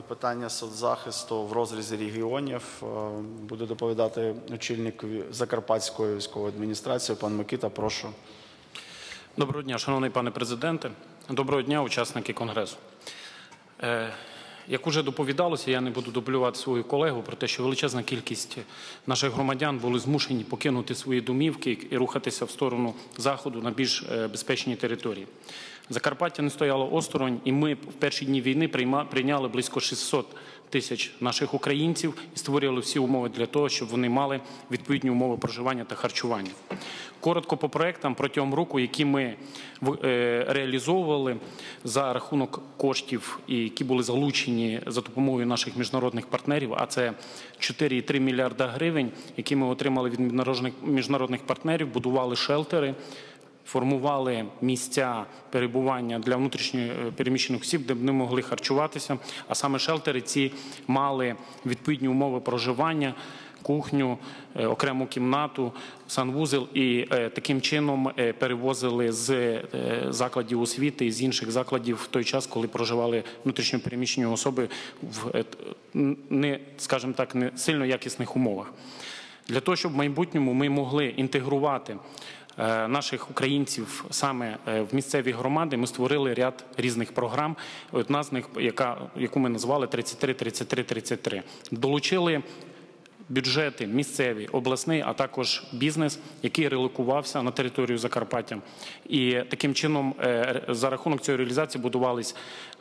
Питання соцзахисту в розрізі регіонів буде доповідати очільник Закарпатської військової адміністрації пан Микита. Прошу. Доброго дня, шановний пане президенте. Доброго дня, учасники Конгресу. Як уже доповідалося, я не буду дублювати свою колегу про те, що величезна кількість наших громадян були змушені покинути свої домівки і рухатися в сторону Заходу на більш безпечні території. Закарпаття не стояло осторонь, і ми в перші дні війни прийняли близько 600 тисяч наших українців і створювали всі умови для того, щоб вони мали відповідні умови проживання та харчування. Коротко по проєктам протягом року, які ми реалізовували за рахунок коштів, які були залучені за допомогою наших міжнародних партнерів, а це 4,3 мільярда гривень, які ми отримали від міжнародних партнерів, будували шелтери, формували місця перебування для внутрішньо переміщених осіб, де б вони могли харчуватися, а саме шелтери ці мали відповідні умови проживання, кухню, окрему кімнату, санвузол і таким чином перевозили з закладів освіти і з інших закладів в той час, коли проживали внутрішньо переміщені особи в, скажімо так, не сильно якісних умовах. Для того, щоб в майбутньому ми могли інтегрувати наших українців саме в місцеві громади, ми створили ряд різних програм. Одна з них, яку ми назвали 33-33-33. Долучили бюджети місцеві, обласний, а також бізнес, який релокувався на територію Закарпаття. І таким чином за рахунок цієї реалізації будувались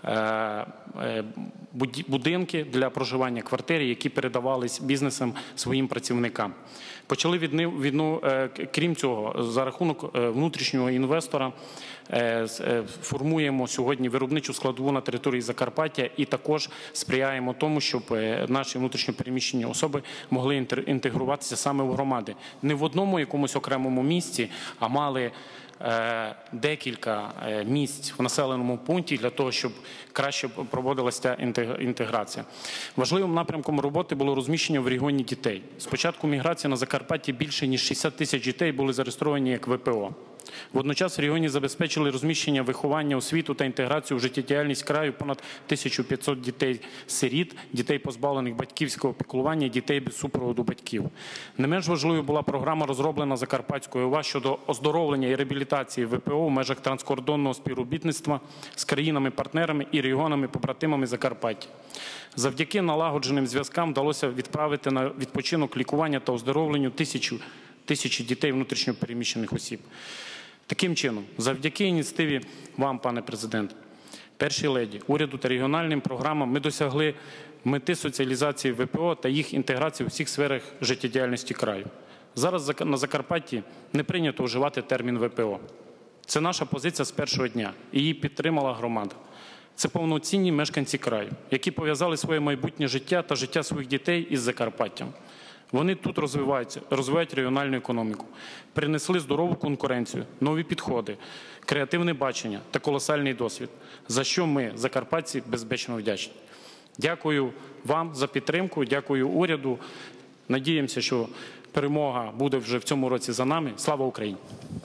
будинки для проживання, квартири, які передавались бізнесам своїм працівникам. Почали війну, крім цього, за рахунок внутрішнього інвестора формуємо сьогодні виробничу складову на території Закарпаття і також сприяємо тому, щоб наші внутрішньо переміщені особи могли інтегруватися саме в громади. Не в одному якомусь окремому місці, а мали декілька місць в населеному пункті для того, щоб краще проводилася інтеграція. Важливим напрямком роботи було розміщення в регіоні дітей. З початку міграції на Закарпатті більше ніж 60 тисяч дітей були зареєстровані як ВПО. Водночас в регіоні забезпечили розміщення, виховання, освіту та інтеграцію в життєдіяльність краю понад 1500 дітей-сиріт, дітей, позбавлених батьківського піклування, дітей без супроводу батьків. Не менш важливою була програма, розроблена Закарпатською ОВА щодо оздоровлення і реабілітації ВПО в межах транскордонного співробітництва з країнами-партнерами і регіонами-побратимами Закарпаття. Завдяки налагодженим зв'язкам вдалося відправити на відпочинок, лікування та оздоровленню тисячі дітей внутрішньо переміщених осіб. Таким чином, завдяки ініціативі вам, пане президент, першій леді, уряду та регіональним програмам ми досягли мети соціалізації ВПО та їх інтеграції у всіх сферах життєдіяльності краю. Зараз на Закарпатті не прийнято вживати термін ВПО. Це наша позиція з першого дня, і її підтримала громада. Це повноцінні мешканці краю, які пов'язали своє майбутнє життя та життя своїх дітей із Закарпаттям. Вони тут розвивають регіональну економіку, принесли здорову конкуренцію, нові підходи, креативне бачення та колосальний досвід, за що ми, закарпатці, безбечно вдячні. Дякую вам за підтримку, дякую уряду. Надіємося, що перемога буде вже в цьому році за нами. Слава Україні!